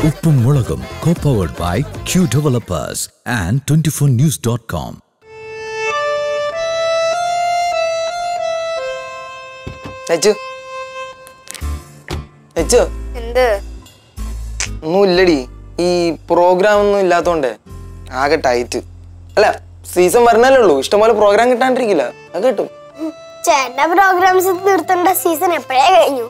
Uppum Mulagam, co-powered by Q Developers and 24news.com. ഒന്നുമില്ലടി ഈ programme ഒന്നും ഇല്ലാത്തോണ്ട് ആകെ ടൈറ്റ്. അല്ല സീസൺ വരണല്ലേ ഉള്ളൂ, ഇഷ്ടംപോലെ പ്രോഗ്രാം കിട്ടാണ്ടിരിക്കില്ല. അത് കിട്ടും. ചേട്ടന്റെ പ്രോഗ്രാംസ് നിർത്തേണ്ട സീസൺ എപ്പോഴേ കഴിഞ്ഞു.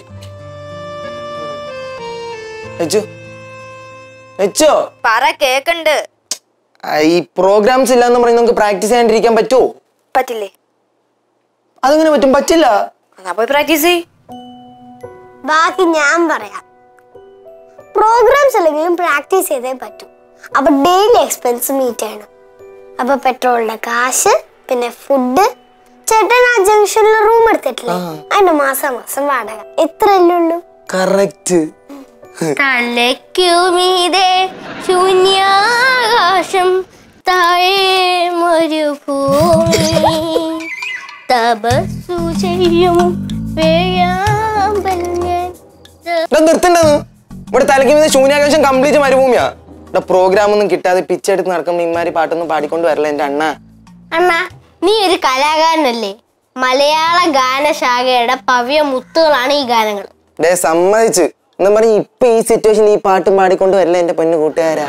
ഈ പ്രോഗ്രാംസ് ഇല്ലാന്ന് പറഞ്ഞ് നമുക്ക് പ്രാക്ടീസ് ചെയ്യാണ്ടിരിക്കാൻ പറ്റുമോ? പറ്റില്ലേ? അതെങ്ങനെ പറ്റും? പറ്റില്ല. പ്രാക്ടീസ് ബാക്കി ഞാൻ പറയാം. പ്രോഗ്രാംസ് അല്ലെങ്കിലും പ്രാക്ടീസ് ചെയ്തേ പറ്റും. അപ്പൊ ഡെയിലി എക്സ്പെൻസ് മീറ്റ് ചെയ്യണം. അപ്പൊ പെട്രോളിന്റെ കാശ്, പിന്നെ ഫുഡ്. ചേട്ടൻ ആ ജംഗ്ഷനിൽ റൂം എടുത്തിട്ടില്ലേ, അതിന്റെ മാസം വാടക എത്രയല്ലേ ഉള്ളൂ? കറക്റ്റ്. തലയ്ക്കുമീതെ ശൂന്യാകാശം, താഴെ മരുഭൂമി, തപസ്സു ചെയ്യും നിർത്തണ്ടെന്ന്. ഇവിടെ തലയ്ക്ക് മീതെ ശൂന്യാകാശം കംപ്ലീറ്റ് മരുഭൂമിയാ. ഇവിടെ പ്രോഗ്രാം ഒന്നും കിട്ടാതെ പിച്ചെടുത്ത് നടക്കുമ്പോ ഇമാരി പാട്ടൊന്നും പാടിക്കൊണ്ട് വരല എന്റെ അണ്ണ. നീ ഒരു കലാകാരനല്ലേ? മലയാള ഗാനശാഖയുടെ പവ്യ മുത്തുകളാണ് ഈ ഗാനങ്ങൾ. സമ്മതിച്ച് എന്ന് പറഞ്ഞ ഇപ്പൊ ഈ സിറ്റുവേഷൻ ഈ പാട്ടും പാടിക്കൊണ്ട് വരല എന്റെ പൊന്നു കൂട്ടുകാരാ.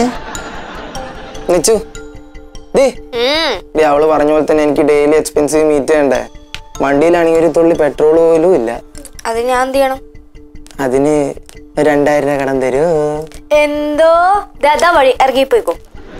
അവള് പറഞ്ഞ പോലെ തന്നെ എനിക്ക് ഡെയിലി എക്സ്പെൻസീവ് മീറ്റ് ചെയ്യണ്ടേ. വണ്ടിയിലാണെങ്കിൽ ഒരു തുള്ളി പെട്രോൾ പോലും ഇല്ല. അത് ഞാൻ എന്ത് ചെയ്യണം? അതിന് 2000 രൂപ കടം തരൂ. എന്തോ വഴി ഇറങ്ങിപ്പോയിക്കോ.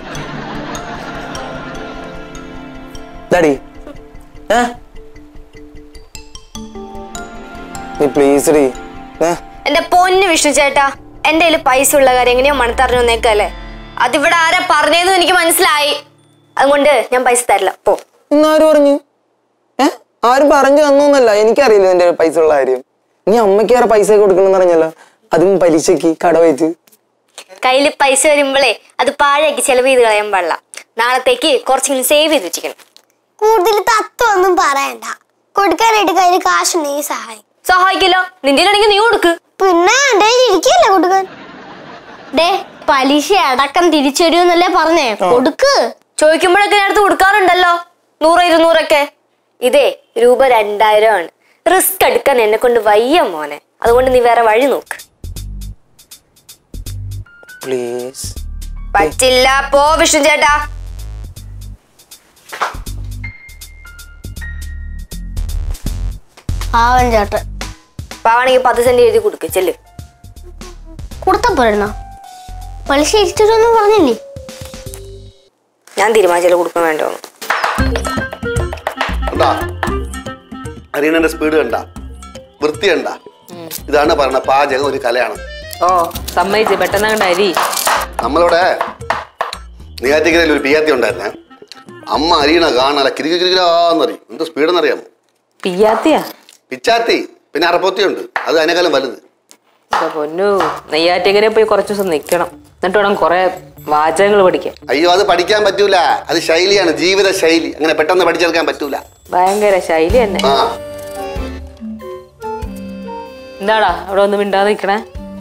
എന്റെ പൊന്നു വിഷ്ണു ചേട്ടാ, എന്റെ കയ്യില് പൈസ ഉള്ള കാര്യം എങ്ങനെയോ മണത്തറിഞ്ഞു വന്നേക്കല്ലേ. അതിവിടെ ആരാ പറഞ്ഞതെന്ന് എനിക്ക് മനസ്സിലായി. അതുകൊണ്ട് ഞാൻ പൈസ തരില്ല. പോ. ഇന്നാരും പറഞ്ഞു? ആരും പറഞ്ഞു തന്നോന്നല്ല, എനിക്കറിയില്ല എന്റെ പൈസ ഉള്ള കാര്യം. നീ അമ്മയ്ക്ക് വേറെ പൈസ കൊടുക്കണം പറഞ്ഞല്ലോ, അതും പലിശക്ക് കടവയറ്റ്. കയ്യില് പൈസ വരുമ്പോഴേ അത് പാഴാക്കി ചെലവ് ചെയ്ത് കളയാൻ പാടില്ല. നാളത്തേക്ക് കുറച്ചെങ്കിലും സേവ് ചെയ്ത് വെച്ചിക്കണം. കൂടുതൽ തത്വം ഒന്നും പറയണ്ട. കൊടുക്കാനായിട്ട് കയ്യില് കാശുണ്ടെങ്കിൽ സഹായിക്കല്ലോ. നിന്റെ ആണെങ്കിൽ നീ കൊടുക്ക്. പിന്നെ ഇരിക്കല്ലേ കൊടുക്കാൻ. പലിശ അടക്കം തിരിച്ചു തരുമെന്നല്ലേ പറഞ്ഞേ? കൊടുക്ക്. ചോദിക്കുമ്പോഴൊക്കെ ഞാൻ അടുത്ത് കൊടുക്കാറുണ്ടല്ലോ, 100-200 ഇതേ രൂപ 2000 ആണ്. റിസ്ക് എടുക്കാൻ എന്നെ കൊണ്ട് വയ്യ മോനെ. അതുകൊണ്ട് നീ വേറെ വഴി നോക്ക്. പറ്റില്ല. പോ വിഷ്ണു ചേട്ടാ. പാവൻ ചേട്ടൻ. പാവാണെങ്കിൽ 10 സെന്റ് എഴുതി കൊടുക്ക്. ചെല്ല്. കൊടുത്താ പോരണോ? പലിശ ഇരിച്ചൊന്നും പറഞ്ഞില്ലേ? ഞാൻ തീരുമാനിച്ചാലും കൊടുക്കാൻ വേണ്ടോ? അരീനന്റെ സ്പീഡ് കണ്ട, വൃത്തി കണ്ട. ഇതാണ് പറഞ്ഞ പാചകം ഒരു കലയാണ്. സമ്മതിച്ച് പെട്ടെന്ന് കണ്ട അരി. നമ്മളിവിടെ നെയ്യാറ്റിക്കരയിൽ ഒരു പിയാത്തി ഉണ്ടായിരുന്നേ. അമ്മ അരീന കാണാല കിരികിരാന്നറിയും. എന്ത് സ്പീഡെന്നറിയാമോ? പിയാത്തിയാ? പിച്ചാത്തി. പിന്നെ അറപ്പൊത്തിയുണ്ട്, അത് അതിനേക്കാളും വലുത്. പൊന്നു, നെയ്യാറ്റിക്കരയിൽ പോയി കുറച്ച് ദിവസം നിൽക്കണം. എന്നിട്ട് വേണം കുറെ വാചകങ്ങൾ പഠിക്കാൻ. അയ്യോ, അത് പഠിക്കാൻ പറ്റൂല. അത് ശൈലിയാണ്, ജീവിത ശൈലി. അങ്ങനെ പെട്ടെന്ന് പഠിച്ചെടുക്കാൻ പറ്റൂല. ഭയങ്കര ശൈലി തന്നെ. എന്താടാ അവിടെ ഒന്നും മിണ്ടാതെ നിക്കണേ?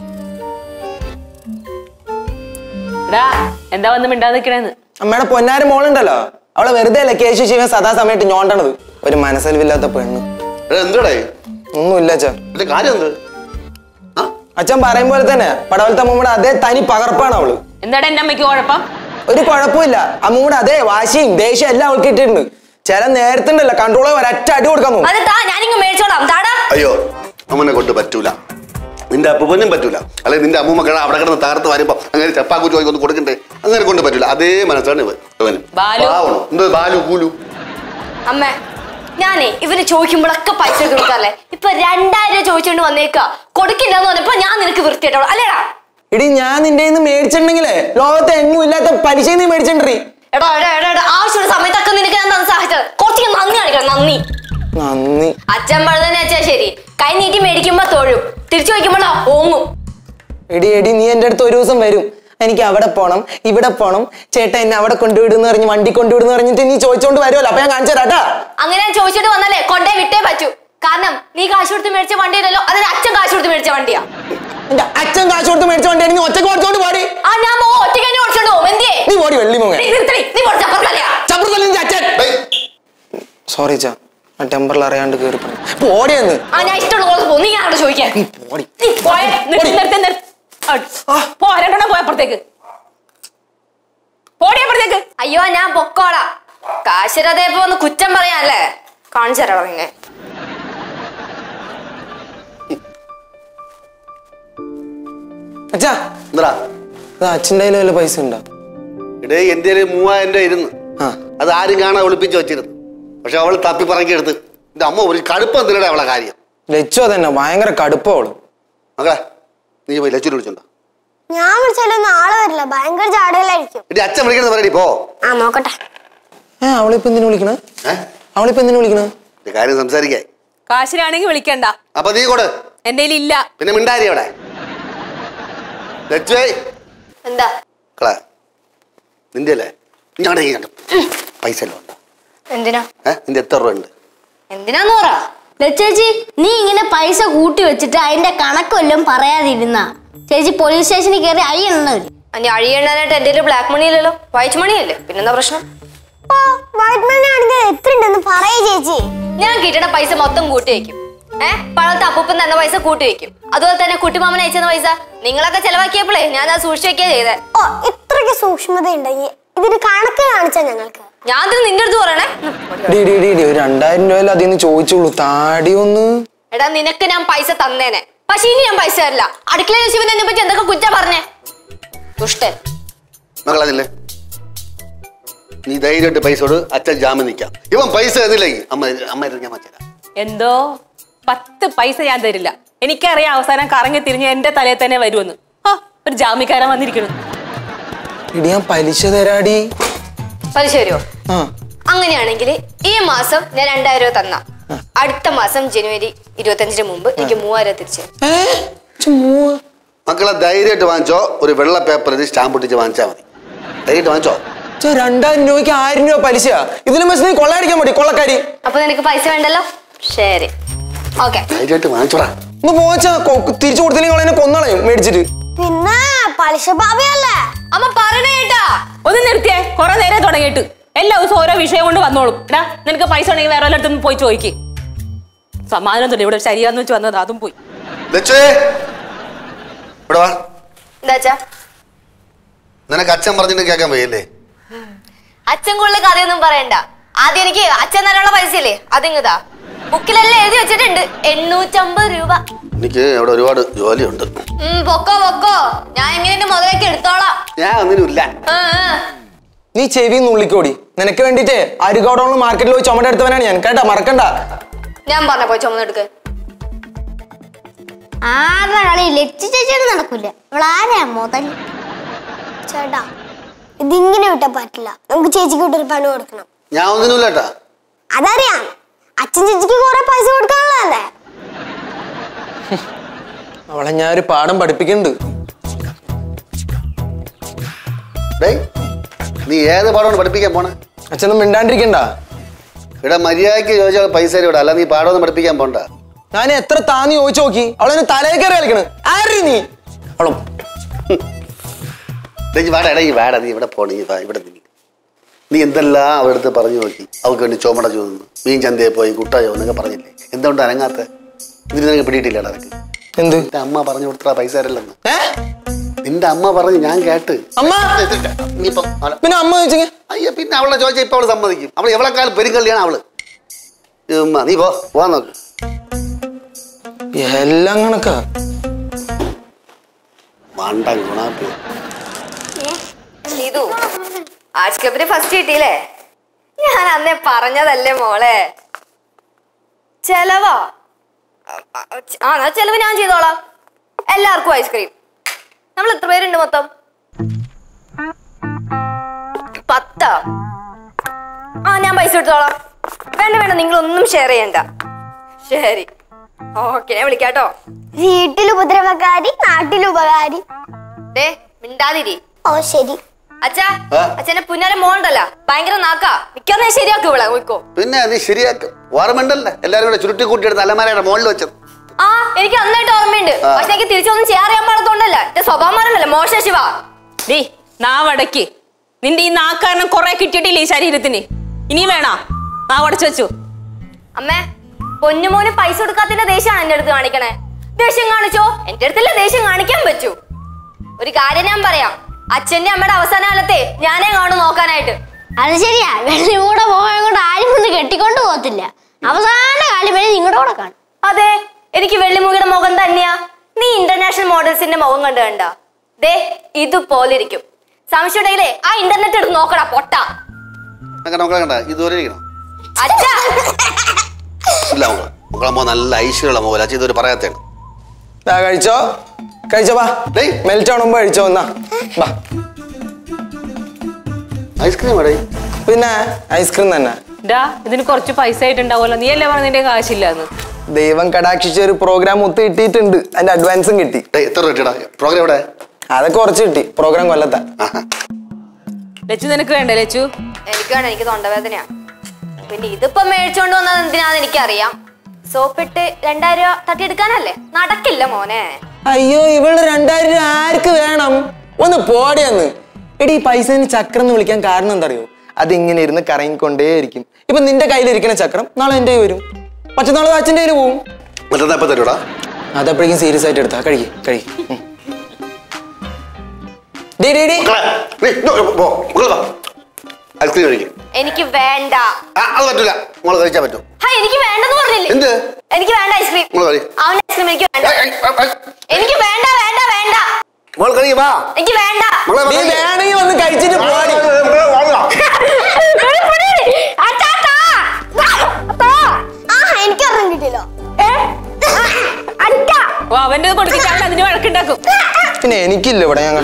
എന്താ വന്ന് മിണ്ടാതെ നിക്കണേന്ന്? അമ്മയുടെ പൊന്നാര മോളുണ്ടല്ലോ, അവളെ വെറുതെ അല്ല കേശു ശിവൻ സദാ സമയത്ത് ഞോണ്ടണത്. ഒരു മനസ്സലിവില്ലാത്ത പെണ്ണ്. എന്തുടേ? ഒന്നുമില്ല അച്ഛൻ. കാര്യം എന്ത്? അച്ഛൻ പറയും പോലെ തന്നെ പടവലത്തെ അമ്മൂടെ അതേ തനി പകർപ്പാണ് അവള്. എന്താടാ എന്റെ അമ്മയ്ക്ക് കുഴപ്പം? ഒരു കുഴപ്പമില്ല. അമ്മൂടെ അതേ വാശിയും ദേഷ്യം എല്ലാം അവൾക്ക് ഇട്ടിട്ടുണ്ട്. ചില നേരത്തുണ്ടല്ലോ കൺട്രോള് ഒരൊറ്റ അടി കൊടുക്കാൻ പോകും. അയ്യോ, അമ്മനെ കൊണ്ട് പറ്റൂല. നിന്റെ അപ്പൂപ്പനും പറ്റൂല. അല്ലെങ്കിൽ നിന്റെ അമ്മൂമ്മക്കളെ അവിടെ കിടന്ന് തകർത്ത് വരുമ്പോ അങ്ങനെ ചപ്പാക്കു ചോദിക്കൊന്നും കൊടുക്കണ്ടേ? അങ്ങനെ കൊണ്ട് പറ്റൂല. അതേ മനസ്സാണ് ഇവന്. എന്ത് ബാലു കൂലു? അമ്മേ, ഞാനേ ഇവന് ചോദിക്കുമ്പോഴൊക്കെ പൈസ കൊടുക്കാറല്ലേ. ഇപ്പൊ 2000 ചോദിച്ചോണ്ട് വന്നേക്കാ. കൊടുക്കില്ലെന്ന് പറഞ്ഞപ്പോ ഞാൻ നിനക്ക് വൃത്തിയായിട്ടോ അല്ലേടാ? ഇടി, ഞാൻ നിന്റെ മേടിച്ചിട്ടുണ്ടെങ്കിലേ ലോകത്തെ എങ്ങും ഇല്ലാത്ത പലിശ നീ മേടിച്ചിട്ടുണ്ടീ. എടാ ആവശ്യമുള്ള സമയത്തൊക്കെ നിനക്ക് ഞാൻ സഹായിച്ചത്. കുറച്ച് നന്ദി കാണിക്കണം. നന്ദി. അച്ഛൻ പറഞ്ഞതന്നെ അച്ഛാ ശരി. കൈ നീട്ടി മേടിക്കുമ്പോ തൊഴും, തിരിച്ചു വയ്ക്കുമ്പോഴോ ഓങ്ങും. എടി നീ എന്റെ അടുത്ത് ഒരു ദിവസം വരും. എനിക്ക് അവിടെ പോണം, ഇവിടെ പോണം, ചേട്ടാ എന്നെ അവിടെ കൊണ്ടുവിടുന്ന് പറഞ്ഞ് വണ്ടി കൊണ്ടുവിടുന്ന് പറഞ്ഞിട്ട് നീ ചോദിച്ചോണ്ട് വരുമല്ലോ. അപ്പൊ ഞാൻ കാണിച്ചു തരാട്ടാ. അങ്ങനെ ചോദിച്ചിട്ട് വന്നാലേ കൊണ്ടേ വിട്ടേ പറ്റൂ. കാരണം നീ കാശ് കൊടുത്ത് മേടിച്ച വണ്ടിയല്ലോ, അതായത് അച്ഛൻ കാശ് കൊടുത്ത് മേടിച്ച വണ്ടിയാ. എന്റെ അച്ഛൻ കാശ് കൊടുത്ത് മേടിച്ച വണ്ടി നീ ഒറ്റക്ക് ഓടിച്ചോണ്ട് പാടി. നീ ഓടി വെള്ളി മോങ്ങ. അച്ഛൻ സോറി ചാ, ടെമ്പറിൽ അറിയാണ്ട് കേറി ഓടിയെന്ന്. അയ്യോ ഞാൻ പൊക്കോളാ. കാശിരതേപ്പോ ഒന്ന് കുറ്റം പറയാനല്ലേ കാണിച്ചു തരാം നിങ്ങ. അച്ഛാ അച്ഛൻ്റെ കയ്യിൽ വല്ല പൈസ ഉണ്ടോ? ഇടേ എന്റെ 3000 രൂപ ഇരുന്ന് അത് ആരും കാണാൻ ഒളിപ്പിച്ച് വെച്ചിരുന്നു. പക്ഷെ അവള് തപ്പി പറക്കിയെടുത്ത്. എന്റെ അമ്മ ഒരു കടുപ്പം എന്തിനാ അവളെ കാര്യം. ലച്ചു തന്നെ ഭയങ്കര കടുപ്പവള്. മകളെ നീ പോയി ലച്ചു വിളിച്ചോണ്ടോ? ഞാൻ വിളിച്ചാലൊന്നും ആള് വരില്ല, ഭയങ്കര ചാടുകളായിരിക്കും. അച്ഛൻ വിളിക്കണത് പറയടി പോ. നോക്കട്ടെ. അവളിപ്പോ എന്തിനു വിളിക്കണ? അവളിപ്പോ എന്തിനു വിളിക്കണ? കാര്യം സംസാരിക്കേ. കാശിനാണെങ്കിൽ വിളിക്കണ്ട. അപ്പൊ നീ കൂടെ എന്റെ ഇല്ല. പിന്നെ മിണ്ടാരി അവിടെ. എന്താ നിന്റെ അല്ലേ പൈസ എന്തിനാ? നിന്റെ എത്ര രൂപ ഉണ്ട്? എന്തിനാന്ന് പറ ചേച്ചി. നീ ഇങ്ങനെ പൈസ കൂട്ടി വെച്ചിട്ട് അതിന്റെ കണക്കൊല്ലും പറയാതിരുന്ന ചേച്ചി പോലീസ് സ്റ്റേഷനിൽ കയറി അഴിയണ്ണ. അഴിയണ്ണാനായിട്ട് എന്റെ ബ്ലാക്ക് മണി ഇല്ലല്ലോ, വൈറ്റ് മണി അല്ലേ. പിന്നെന്താ പ്രശ്നം? വൈറ്റ് മണി ആണെങ്കിൽ എത്ര ഉണ്ടെന്ന് പറയാ ചേച്ചി. ഞാൻ കിട്ടണ പൈസ മൊത്തം കൂട്ടി വെക്കും. പഴത്തെ അപ്പൂപ്പൻ തന്ന പൈസ കൂട്ടി വെക്കും. അതുപോലെ തന്നെ കുട്ടിമാമൻ അയച്ചെന്ന പൈസ നിങ്ങളൊക്കെ ചെലവാക്കിയപ്പോഴേ ഞാൻ അത് സൂക്ഷിച്ചു വെക്കാ ചെയ്തേ. ഓ ഇത്രയ്ക്ക് സൂക്ഷ്മത ഉണ്ടെങ്കിൽ ഇതിന് കണക്ക് കാണിച്ചാ ഞങ്ങൾക്ക്. ഞാൻ നിന്റെ അടുത്ത് പറയണേ. 2000 രൂപ അതിന്ന് ചോദിച്ചോളൂ താടി ഒന്ന്. എടാ നിനക്ക് ഞാൻ പൈസ തന്നേനെ, പക്ഷെ ഇനി ഞാൻ പൈസ തരില്ല. അടുക്കളയിൽ ശിവൻ എന്നെ പറ്റി എന്തൊക്കെ കുറ്റ പറഞ്ഞേ ദുഷ്ടൻ. മകളതില്ലേ നീ ധൈര്യമായിട്ട് പൈസ കൊടു, അച്ഛൻ ജാമ്യം നിൽക്കാം. ഇവൻ പൈസ തന്നില്ലെങ്കിൽ അമ്മ ഞാൻ വെച്ചേരാം. എന്തോ 10 പൈസ ഞാൻ തരില്ല. എനിക്കറിയാം അവസാനം കറങ്ങി തിരിഞ്ഞ് എന്റെ തലയിൽ തന്നെ വരുമെന്ന്. ഒരു ജാമ്യക്കാരൻ വന്നിരിക്കണം. ഞാൻ പലിശ തരാടി. പലിശ വരുമോ? അങ്ങനെയാണെങ്കിൽ ഈ മാസം ഞാൻ 2000 രൂപ തന്ന അടുത്ത മാസം ജനുവരി 25 മുമ്പ് എനിക്ക് 3000 തിരിച്ചു. മക്കളെ ധൈര്യമായിട്ട് വാങ്ങിച്ചോ. ഒരു വെള്ള പേപ്പറിൽ സ്റ്റാമ്പ് ഒട്ടിച്ച് വാങ്ങിച്ചാൽ മതി. ധൈര്യമായിട്ട് വാങ്ങിച്ചോ. 2000 രൂപയ്ക്ക് 1000 രൂപ പലിശ. ഇതിന് മെസ്സ് നീ കൊള്ളയടിക്കാൻ മതി, കൊള്ളക്കാരി. അപ്പൊ നിനക്ക് പൈസ വേണ്ടല്ലോ. ശരി ഓക്കെ, ധൈര്യമായിട്ട് വാങ്ങിച്ചോടാ. ഒന്ന് പോച്ചാ തിരിച്ചു കൊടുത്തില്ലെങ്കിൽ കൊന്നളയും മേടിച്ചിട്ട്. പിന്നെ പലിശ ഭാവിയല്ലേ അമ്മ പറയണേട്ടാ. ഒന്ന് നിർത്തിയേ, കുറെ നേരം തുടങ്ങിയിട്ട് എല്ലാ ദിവസവും ഓരോ വിഷയം കൊണ്ട് വന്നോളും. എടാ നിനക്ക് പൈസ ഉണ്ടെങ്കിൽ വേറെ എല്ലായിടത്തും പോയി ചോദിക്ക്. സമാധാനം തന്നെ ഇവിടെ ശരിയാന്ന് വെച്ച് വന്നത് അതും പോയി. എന്താ നിനക്ക് അച്ഛൻ പറഞ്ഞിട്ട് കേൾക്കാൻ പോയല്ലേ? അച്ഛൻ കൂടുതൽ കഥയൊന്നും പറയണ്ട. ആദ്യം എനിക്ക് അച്ഛൻ തരാനുള്ള പൈസ ഇല്ലേ അതിങ്ങതാ. ബുക്കിലെല്ലാം എഴുതി വെച്ചിട്ടുണ്ട്. 850 രൂപ. എനിക്ക് അവിടെ ഒരുപാട് ജോലിയുണ്ട്. പൊക്കോ പൊക്കോ, ഞാൻ എങ്ങനെ മുതലേക്ക് എടുത്തോളാം. ഞാൻ ഒന്നിനുമില്ല. നീ ചെവി നുള്ളിക്കോടി. നിനക്ക് വേണ്ടിട്ടേ അരികോടോളം മാർക്കറ്റിൽ പോയി ചുമടെ എടുത്തവനാണ് ഞാൻ, കേട്ടാ മറക്കണ്ട. ഞാൻ പറഞ്ഞ പോയി ചുമന്നെടുക്ക്. ആരുടെ കളി ലച്ചു ചേച്ചിയോട് നടക്കൂല. അവളാരാ മുതൽ? ചേട്ടാ ഇതിങ്ങനെ വിട്ടാ പറ്റില്ല. നമുക്ക് ചേച്ചിക്ക് വിട്ടൊരു പണി കൊടുക്കണം. ഞാൻ ഒന്നിനുമില്ല. അതറിയാം, അച്ഛൻ ചേച്ചിക്ക് കുറെ പൈസ കൊടുക്കാനുള്ളതല്ലേ. അവളെ ഞാൻ ഒരു പാഠം പഠിപ്പിക്കുന്നുണ്ട്. നീ ഏത് പാഠമാണ് പഠിപ്പിക്കാൻ പോണേ? അച്ഛനും മിണ്ടാണ്ടിരിക്കണ്ട. ഇവിടെ മര്യാദക്ക് ചോദിച്ചാൽ പൈസ ഇവിടെ, അല്ല നീ പാഠമൊന്നും പഠിപ്പിക്കാൻ പോണ്ട. ഞാൻ എത്ര താന്ന് ചോദിച്ചു നോക്കി, അവളെന്നെ തലയിൽ കയറി കളിക്കണ്. ആര് നീ? അവളും വേടാ നീ ഇവിടെ പോണ ഇവിടെ നീ എന്തെല്ലാം അവരുടെ പറഞ്ഞു നോക്കി. അവൾക്ക് വേണ്ടി ചുമട ചോദിക്കുന്നു, മീൻ ചന്തയെ പോയി കുട്ട ചോന്നൊക്കെ പറഞ്ഞില്ലേ. എന്തുകൊണ്ട് അനങ്ങാത്ത? ഇതിന് നിനക്ക് പിടിയിട്ടില്ല. അതൊക്കെ എന്ത് നിന്റെ അമ്മ പറഞ്ഞു കൊടുത്ത പൈസ തരല്ലെന്ന് നിന്റെ അമ്മ പറഞ്ഞു, ഞാൻ കേട്ട്. പിന്നെ അമ്മ ചോദിച്ചെങ്കിൽ അയ്യോ പിന്നെ അവളെ ചോദിച്ചാൽ ഇപ്പൊ അവള് സമ്മതിക്കും. അവള് എവളെക്കാളും പെരുങ്കള്ളിയാണ് അവള്. നീ പോവാൻ നോക്ക്. എല്ലാം കണക്കാ. ഫസ്റ്റ് കിട്ടിയില്ലേ? ഞാൻ അന്നേ പറഞ്ഞതല്ലേ മോളെ. ചെലവാ ചെലവ് ഞാൻ ചെയ്തോളാം. എല്ലാവർക്കും ഐസ്ക്രീം. നമ്മൾ എത്ര പേരുണ്ട് മൊത്തം? 10. ഞാൻ പൈസ എടുത്തോളാം. വേണ്ട നിങ്ങളൊന്നും ഷെയർ ചെയ്യണ്ട. ശരി ഓക്കെ, ഞാൻ വിളിക്കാട്ടോ. വീട്ടിൽ ഉപദ്രവകാരി, നാട്ടിൽ ഉപകാരി. മിണ്ടാതിരി. ഓ ശരി. അച്ഛാ, അച്ഛന്റെ പുന്നാലെ മോളുണ്ടല്ലോ, ഭയങ്കര നാക്കാ. മിക്കവാറും ശരിയാക്കും ഇവിടെ. പിന്നെ നീ ശരിയാക്കും. ഓർമ്മണ്ടല്ലേ എല്ലാരും കൂടെ ചുരുട്ടി കൂട്ടിയെടുത്ത് അലമാരയുടെ മുകളിൽ വെച്ചത്. ആ എനിക്ക് നന്നായിട്ട് ഓർമ്മയുണ്ട്. പക്ഷെ എനിക്ക് തിരിച്ചൊന്നും ചെയ്യാറിയാൻ പാടത്തോണ്ടല്ല. എന്റെ സ്വഭാവമാരല്ല മോശ ശിവ. ഡീ നാവടക്ക്. നിന്റെ ഈ നാക്കാരണം കൊറേ കിട്ടിയിട്ടില്ലേ ഈ ശരീരത്തിന്? ഇനി വേണോ നാവടച്ചു വെച്ചു? അമ്മേ പൊന്നുമോന് പൈസ കൊടുക്കാത്തതിന്റെ ദേഷ്യമാണ് എന്റെ അടുത്ത് കാണിക്കണേ. ദേഷ്യം കാണിച്ചോ? എന്റെ അടുത്തല്ല ദേഷ്യം കാണിക്കാൻ പറ്റൂ. ഒരു കാര്യം ഞാൻ പറയാം, അച്ഛന്റെ അമ്മയുടെ അവസാന കാലത്തെ ഞാനേ കാണു നോക്കാനായിട്ട്. അത് ശരിയാ, വെള്ളിമൂടെ പോകാൻ കൊണ്ട് ആരും ഒന്ന് കെട്ടിക്കൊണ്ട് പോകത്തില്ല. അവസാന കാലം വരെ നിങ്ങളുടെ കൂടെ കാണും. അതെ, എനിക്ക് വെള്ളിമുഖയുടെ മുഖം തന്നെയാ. നീ ഇന്റർനാഷണൽ മോഡൽസിന്റെ മുഖം കണ്ടു കണ്ട ദേ ഇതുപോലെ ഇരിക്കും. സംശയം ഉണ്ടെങ്കിലേ ആ ഇന്റർനെറ്റ് എടുത്ത് നോക്കടാ പൊട്ട. നല്ല ഐശ്വര്യമുള്ള മുഖം അച്ഛൻ ഇതുവരെ പറയാത്തതാണ്. കഴിച്ചോ കഴിച്ചോ, വാ മെൽറ്റ് ആണുമ്പോ കഴിച്ചോ. എന്നാ ഐസ്ക്രീം പിന്നെ ഐസ്ക്രീം തന്നെ. ഇതിന് കുറച്ച് പൈസ ആയിട്ടുണ്ടാവുമല്ലോ. നീ അല്ലേ പറഞ്ഞതിന്റെ കാശില്ലാന്ന്? ദൈവം കടാക്ഷിച്ച ഒരു പ്രോഗ്രാം ഒത്ത് കിട്ടിയിട്ടുണ്ട്. അതിന്റെ അഡ്വാൻസും കിട്ടി. എത്ര കിട്ടിയടാ പ്രോഗ്രാം? ഇവിടെ അതൊക്കെ കുറച്ച് കിട്ടി. പ്രോഗ്രാം കൊല്ലത്താ. ലച്ചു നിനക്ക് വേണ്ടേ? ലച്ചു എനിക്ക് വേണം, എനിക്ക് തൊണ്ടവേദനയാ. പിന്നെ ഇതിപ്പോ മേടിച്ചോണ്ട് വന്നത് എന്തിനാന്ന് എനിക്കറിയാം. സോപ്പിട്ട് 2000 രൂപ തട്ടിയെടുക്കാനല്ലേ? നടക്കില്ല മോനെ. അയ്യോ ഇവള് 2000 രൂപ ആർക്ക് വേണം? ഒന്ന് പോടിയെന്ന്. എടി ഈ പൈസന് ചക്രം എന്ന് വിളിക്കാൻ കാരണം എന്താ അറിയോ? അതിങ്ങനെ ഇരുന്ന് കറങ്ങിക്കൊണ്ടേയിരിക്കും. ഇപ്പൊ നിന്റെ കയ്യിലിരിക്കുന്ന ചക്രം നാളെ എന്റെ കയ്യിൽ വരും, മറ്റന്നാളെ അച്ഛൻ്റെ കയ്യിൽ പോവും. അതപ്പോഴേക്കും സീരിയസ് ആയിട്ട് എടുത്താ. കഴി കഴി. എനിക്ക് വേണ്ട. അത് പറ്റൂല, മോള് കഴിച്ചാ പറ്റും. എനിക്ക് വേണ്ടെന്ന് പറഞ്ഞില്ലേ? എനിക്ക് വേണ്ട ഐസ്ക്രീം. അവന്റെ ഐസ്ക്രീം എനിക്ക് വേണ്ട. എനിക്ക് വേണ്ട വേണ്ട വേണ്ട. എനിക്ക് വേണ്ട. വേണമെങ്കിൽ വന്ന് കഴിച്ചിട്ട് പോടി. എനിക്കറിയാൻ കിട്ടിയല്ലോ. അവന്റെ കൊടുത്തിട്ട് അതിന് വഴക്കുണ്ടാക്കും. പിന്നെ എനിക്കില്ല ഇവിടെ. ഞാൻ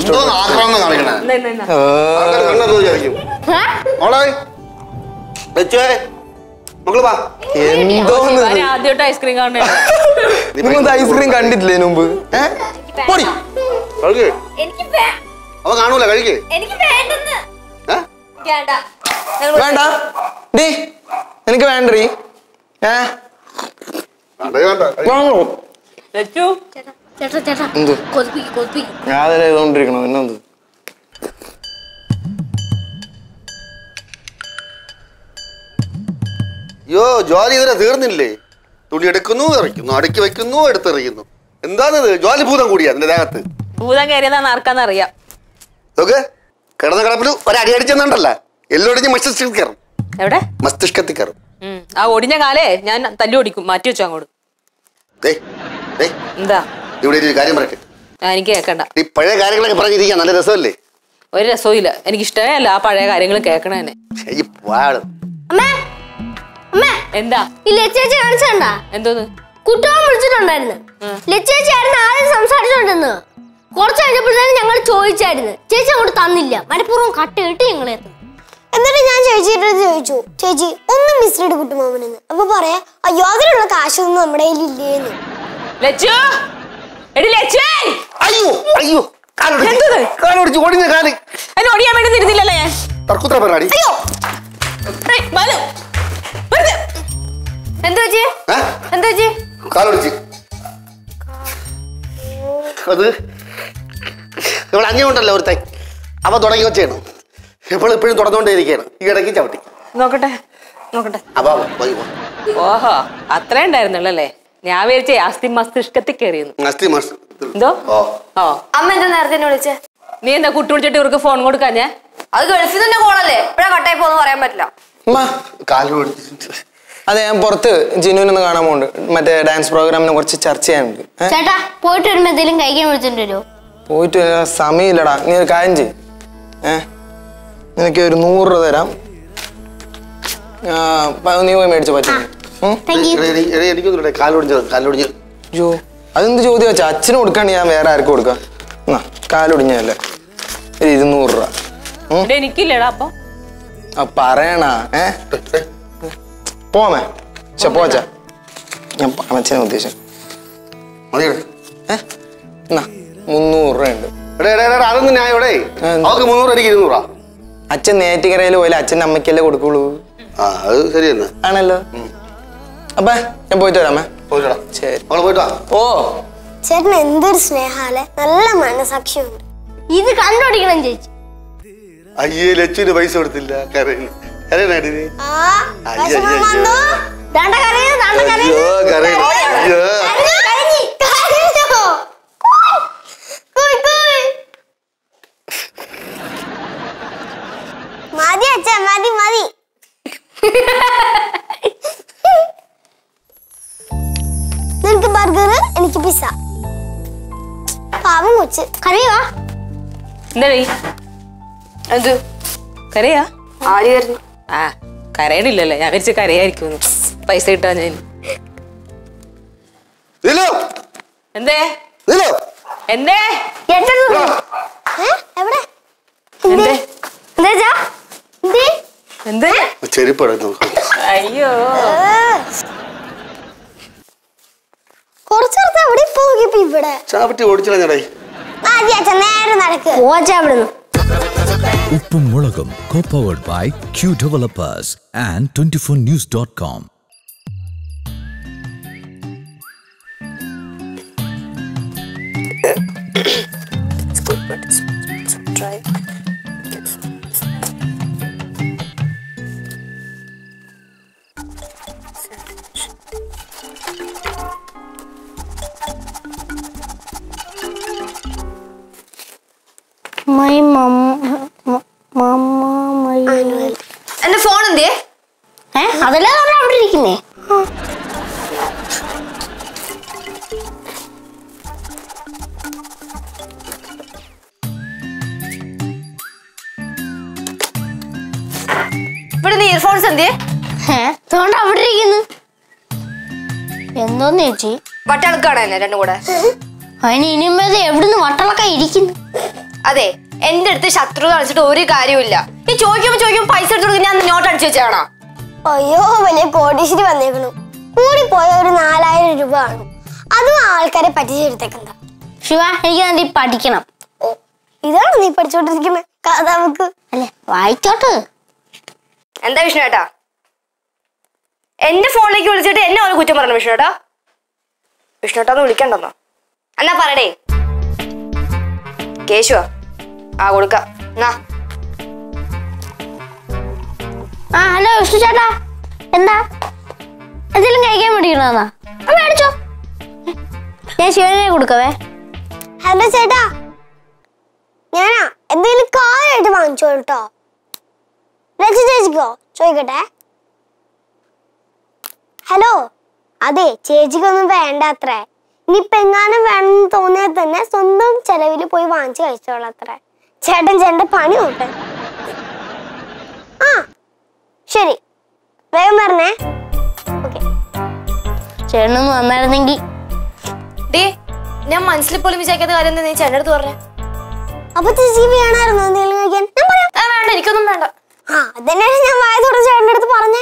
ആദ്യമായിട്ട് ഐസ്ക്രീം കാണുന്നത്. നിങ്ങൾ ഐസ്ക്രീം കണ്ടിട്ടില്ലേ മുമ്പ്? അവ കാണൂല. കഴിക്കേ. വേണ്ട ഡീ, എനിക്ക് വേണ്ടീ. ഞാനല്ലേ ഇതുകൊണ്ടിരിക്കണോ? എന്നെന്ത് അയ്യോ, ജോലി ഇതുവരെ തീർന്നില്ലേ? തുണി എടുക്കുന്നു, ഇറക്കുന്നു, അടുക്കി വെക്കുന്നു, എടുത്തെറിയുന്നു. എന്താണിത്? ജോലി ഭൂതം കൂടിയാ നിന്റെ ദേഹത്ത്? ഭൂതം കയറിയതാന്ന് ആർക്കാന്നറിയാം. നോക്ക്, കിടന്ന കിടപ്പിൽ ഒരടി അടിച്ചെന്നുണ്ടല്ല, എല്ലൊടിഞ്ഞ് മസ്തിഷ്കത്തിൽ കയറും. എവിടെ? മസ്തിഷ്കത്തിൽ കയറും. ആ ഒടിഞ്ഞ കാലേ ഞാൻ തല്ലി ഓടിക്കും. മാറ്റി വെച്ചു അങ്ങോട്ട്. എന്താ ഇവിടെ ഒരു കാര്യം പറയട്ടെ. എനിക്ക് കേക്കണ്ട. ഈ പഴയ കാര്യങ്ങളൊക്കെ പറഞ്ഞിരിക്കാൻ നല്ല രസമല്ലേ? ഒരു രസവും ഇല്ല. എനിക്ക് ഇഷ്ടമേ അല്ല ആ പഴയ കാര്യങ്ങൾ കേൾക്കണ തന്നെ. എന്താ ലച്ചേച്ചി കാണിച്ചണ്ട? എന്തോന്ന്? കുട്ടികൾ വിളിച്ചിട്ടുണ്ടായിരുന്നു. ലച്ചേച്ചി ആയിരുന്നു ആദ്യം സംസാരിച്ചോണ്ടിരുന്നു. കുറച്ച് കഴിഞ്ഞപ്പോഴത്തേനും ഞങ്ങൾ ചോദിച്ചായിരുന്നു, ചേച്ചി അങ്ങോട്ട് തന്നില്ല. മനഃപൂർവ്വം കട്ടയിട്ട് ഞങ്ങൾ എന്നിട്ട് ഞാൻ ചേച്ചിയുടെ ചോദിച്ചു, ചേച്ചി ഒന്ന് മിസ്ലീഡ് കുട്ടുമാമനെന്ന്. അപ്പൊ പറയാ, അയ്യോ അതിനുള്ള കാശൊന്നും നമ്മുടെ കയ്യിലില്ലേന്ന്. അഞ്ഞുണ്ടല്ലോ ഒരുത്ത അവ തുടങ്ങി വെച്ചാണ്. എപ്പോഴും തുടർന്നുകൊണ്ടേയിരിക്കുകയാണ്. ഈ ഇടയ്ക്ക് ചവിട്ടി. നോക്കട്ടെ നോക്കട്ടെ. ഓഹോ, അത്ര ഉണ്ടായിരുന്നുള്ളല്ലേ? ഞാൻ വിചാരിച്ചേ അസ്ഥി മസ്തിഷ്കത്തിൽ കയറിയെന്ന്. എന്തോ? അമ്മ എന്താ നേരത്തെ വിളിച്ചേ? നീ എന്താ കുട്ടി വിളിച്ചിട്ട് ഇവർക്ക് ഫോൺ കൊടുക്കാൻ? ഞാൻ അത് ഗൾഫിൽ തന്നെ കോളല്ലേ, ഇപ്പഴാ കട്ടായി പോന്ന് പറയാൻ പറ്റില്ല. അതെ, ഞാൻ പുറത്ത് ജിനുവിനൊന്ന് കാണാൻ പോകുന്നുണ്ട്. മറ്റേ ഡാൻസ് പ്രോഗ്രാമിനെ കുറച്ച് ചർച്ച ചെയ്യാനുണ്ട്. ചേട്ടാ പോയിട്ട് വരുമ്പോ എന്തെങ്കിലും കഴിക്കാൻ വിളിച്ചിട്ട് വരുമോ? പോയിട്ട് സമയമില്ലടാ. നീ ഒരു കാര്യം ചെയ്യ്. നിനക്ക് ഒരു 100 രൂപ തരാം. നീ പോയി മേടിച്ചു പറ്റും. അയ്യോ, അതെന്ത് ചോദ്യം വെച്ചാ? അച്ഛന് കൊടുക്കാണ്ട് ഞാൻ വേറെ ആർക്കും കൊടുക്കാം? കാലൊടിഞ്ഞല്ലേ? 200 രൂപ എനിക്കില്ലടാ. അപ്പൊ പറയണ പോമേ പോച്ച. ഞാൻ അച്ഛനെ ഉദ്ദേശിച്ചു. 300 രൂപയുണ്ട്. അച്ഛൻ നേറ്റിക്കരയിൽ പോയാലും അച്ഛൻ്റെ അമ്മയ്ക്കല്ലേ കൊടുക്കുള്ളൂ. അത് ശരിയെന്ന് ആണല്ലോ. അപ്പൊ ഞാൻ പോയിട്ട് വരാമേ. ശരി. പോയിട്ടോ. ഓ ചേട്ടൻ എന്തൊരു സ്നേഹാലെ, നല്ല മനസാക്ഷിയുണ്ട്. ഇത് കണ്ടുപിടിക്കണം ചേച്ചി. അയ്യേ ലച്ചുവിന് പൈസ കൊടുത്തില്ല. കരയില്ല. മതി അച്ഛ, മതി മതി. നിനക്ക് ബർഗർ, എനിക്ക് പിസ്സ. പാവം കൊച്ച് കരയുവാ. എന്താ എന്ത് കരയാ? ആര് കരഞ്ഞു? ആ കരയണില്ലല്ലേ, ഞാൻ വിചാരിച്ച കരയായിരിക്കും. പൈസ കിട്ടാ ഞാൻ. എന്തേ എന്തേ എവിടെ എന്തേ അയ്യോ കുറച്ചേർത്ത് എവിടെ പോകിപ്പോ ഇവിടെ ചാവട്ടി ഓടിച്ചേ. നേരെ നടക്ക്. ഓച്ചാവിടുന്നു. Uppum Mulagam, co-powered by Q Developers and 24news.com. My mom, mama, my. എന്റെ ഫോൺ എന്തേ? അതല്ലേ അവിടെ ഇരിക്കുന്നേ. ഇവിടെ നീ ഇയർഫോൺസ് എന്തേ? തോണ്ട അവിടെ ഇരിക്കുന്നു. എന്തോന്ന് ചേച്ചി? വട്ടളക്കാണ് എന്നെ രണ്ടും കൂടെ. അതിന് ഇനിമേത് എവിടുന്ന് വട്ടളക്ക ഇരിക്കുന്നു? അതെ, എന്റെ അടുത്ത് ശത്രു കാണിച്ചിട്ട് ഒരു കാര്യമില്ല. ഈ ചോദിക്കുമ്പോ പൈസ എടുത്തു കൊടുക്കാൻ ഞാൻ നോട്ട് അടിച്ചു വെച്ചാണോ? അയ്യോ, വലിയ കോടീശ്വരി വന്നേക്കണു. കൂടി പോയ ഒരു 4000 രൂപ കാണും. അതും ആൾക്കാരെ പറ്റിച്ചെടുത്തേക്കണ്ട. ശിവ, എനിക്ക് പഠിക്കണം. ഓ, ഇതാണ് നീ പഠിച്ചോണ്ടിരിക്കുന്ന കഥ. നമുക്ക് അല്ലേ വായിച്ചോട്ട്. എന്താ വിഷ്ണുവേട്ടാ? എന്റെ ഫോണിലേക്ക് വിളിച്ചിട്ട് എന്നെ ഒരു കുറ്റം പറഞ്ഞു വിഷ്ണുവേട്ടാ. വിഷ്ണുവേട്ടാന്ന് വിളിക്കണ്ടെന്നോ? എന്നാ പറയടേ. കേശുവാ? ആ കൊടുക്ക. ആ ഹലോ വിഷ്ണു ചേട്ടാ, എന്താ എന്തെങ്കിലും കഴിക്കാൻ വേണ്ടിയിരുന്നാ? മേടിച്ചോ, ഞാൻ ശിവനെ കൊടുക്കവേ. ഹലോ ചേട്ടാ, ഞാനാ എന്തെങ്കിലും കാര്യമായിട്ട് വാങ്ങിച്ചോ കേട്ടോ. ലക്ഷ്യ ചേച്ചിക്കോ ചോദിക്കട്ടെ? ഹലോ, അതെ ചേച്ചിക്കൊന്നും വേണ്ട അത്രേ. ഇനിയിപ്പൊ എങ്ങാനും വേണമെന്ന് തോന്നിയാൽ തന്നെ സ്വന്തം ചെലവില് പോയി വാങ്ങിച്ചു കഴിച്ചോളാം അത്രേ. ചേട്ടന്റെ പണി കൂട്ടെ. ആ ശരി, വേഗം പറഞ്ഞേ. ചേട്ടനൊന്ന് വന്നായിരുന്നെങ്കിൽ. ഞാൻ മനസ്സിൽ പോലും വിചാരിക്കാത്ത കാര്യം എന്താ നീ ചേട്ടൻ്റെ അടുത്ത് പറഞ്ഞേ? അപ്പൊ ചേച്ചി വേണമായിരുന്നു എന്തെങ്കിലും കഴിക്കാൻ? ഞാൻ പറയാം. വേണ്ട, എനിക്കൊന്നും വേണ്ട. ആ അതന്നെയാണ് ഞാൻ വായ തുറന്ന് ചേട്ടൻ്റെ അടുത്ത് പറഞ്ഞേ.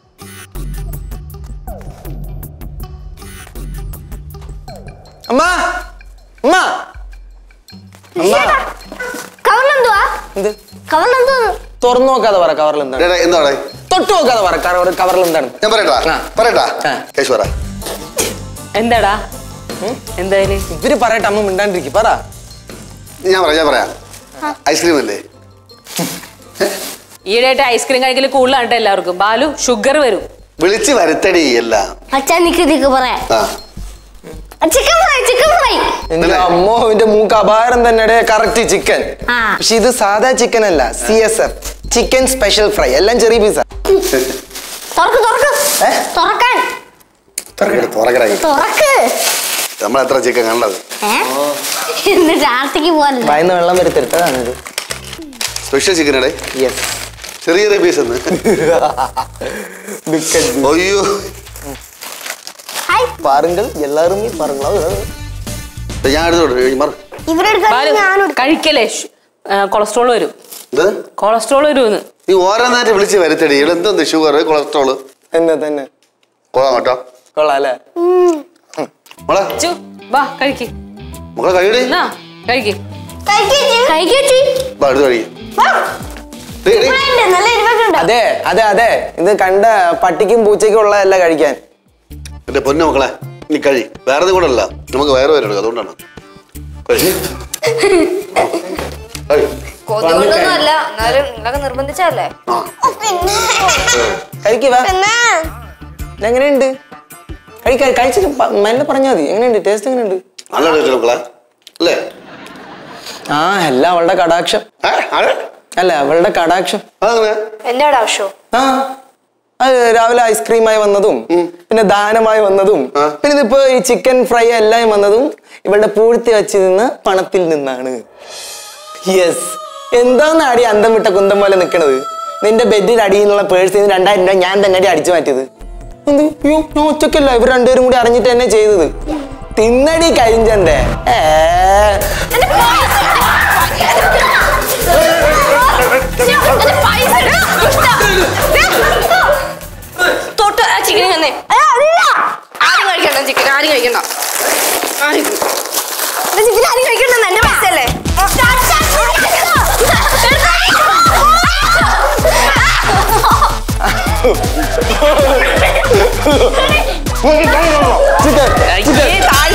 അമ്മാ അമ്മാ അമ്മാ കവറിലെന്തുവാ? എന്ത് കവറിലെന്തോ? തുറന്നു നോക്കാതെ പറ കവറിൽ എന്താണ്. എന്താണ്? തൊട്ട് നോക്കാതെ പറ കവറിൽ എന്താണ്. ഞാൻ പറയട്ടാ. കേശവരാ, എന്താടാ? എന്തായാലും ഇവര് പറയട്ടെ, അമ്മ മിണ്ടാണ്ടിരിക്കും. പറ. ഞാൻ പറയാം. ഐസ്ക്രീം അല്ലേ? ഈയിടെയായിട്ട് ഐസ്ക്രീം കഴിക്കൽ കൂടുതലാണ് എല്ലാവർക്കും. ബാലു, ഷുഗർ വരും. വിളിച്ച് വരുത്തടി എല്ലാം. അച്ഛാ നിക്ക് പറയാം. Chicken fry. എന്റെ അമ്മോ, എന്റെ മൂക്ക് അപാരം തന്നെ. Correct chicken. പക്ഷെ ഇത് സാധാ ചിക്കൻ അല്ല, CSF ചിക്കൻ സ്പെഷ്യൽ ഫ്രൈ. എല്ലാം ചെറിയ പീസ. നമ്മൾ എത്ര ചിക്കൻ കണ്ടത്? വായന്ന് വെള്ളം വരുത്തരുത്തതാണ് ഇത്. സ്പെഷ്യൽ ചിക്കൻ അല്ലേ? ചെറിയ പീസ്. അയ്യോ பாருங்கள் எல்லாருமே பாருங்களா. ഞാൻ കഴിക്കലേ, കൊളസ്ട്രോൾ വരും. കൊളസ്ട്രോൾ വരുമെന്ന് നീ ഓരോന്നായിട്ട് വിളിച്ച് വരുത്തടി. എന്തെന്ത് ഷുഗർ, കൊളസ്ട്രോള് തന്നെ കൊള്ളാം കേട്ടോ. കൊള്ളാം അല്ലേ? വാ കഴിക്ക്. മക്കളെ കഴിയടി. കഴിക്ക്. അതെ അതെ അതെ, ഇത് കണ്ട പട്ടിക്കും പൂച്ചയ്ക്കും ഉള്ളതല്ല കഴിക്കാൻ. എന്റെ പൊന്നു മക്കളെ, നീ കഴി. വേറെ കൂടെ അല്ല, നമുക്ക് വയറ് വരണം, അതുകൊണ്ടാണ്. കൊതുകൊണ്ടൊന്നും അല്ല, എന്നാലും നിങ്ങളൊക്കെ നിർബന്ധിച്ചല്ലേ. എങ്ങനെയുണ്ട്? കഴിച്ചിട്ട് മെല്ലെ പറഞ്ഞാൽ മതി. എങ്ങനെയുണ്ട്? ടേസ്റ്റ് എങ്ങനെയുണ്ട്? നല്ല ടേസ്റ്റ് മക്കളെ അല്ലേ? ആ, എല്ലാം അവളുടെ കടാക്ഷം. അല്ല, അവളുടെ കടാക്ഷം. എന്റെ കടാക്ഷോ? ആ, അത് രാവിലെ ഐസ്ക്രീമായി വന്നതും പിന്നെ ദാനമായി വന്നതും പിന്നെ ഇതിപ്പോ ഈ ചിക്കൻ ഫ്രൈ എല്ലാം വന്നതും ഇവളുടെ പൂഴ്ത്തി വെച്ച് നിന്ന് പണത്തിൽ നിന്നാണ്. യെസ്. എന്താന്ന് അടി അന്തം വിട്ട കുന്തം പോലെ നിക്കണത്? നിന്റെ ബെഡിൽ അടിയിലുള്ള പേഴ്സിൽ നിന്ന് 2000 രൂപ ഞാൻ തന്നെ അടി അടിച്ചു മാറ്റിയത്. എന്ത്? അയ്യോ, ഞാൻ ഒറ്റക്കല്ല, ഇവർ രണ്ടുപേരും കൂടി അറിഞ്ഞിട്ട് തന്നെ ചെയ്തത്. തിന്നടി കരിഞ്ചന്റെ. തൊട്ട് ചിക്കൻ തന്നെ. ആരും കഴിക്കണ്ട ചിക്കൻ, ആരും കഴിക്കണ്ട. ചിക്കൻ ആരും കഴിക്കണ്ട, എന്റെ പൈസ അല്ലേ. ചിക്കൻ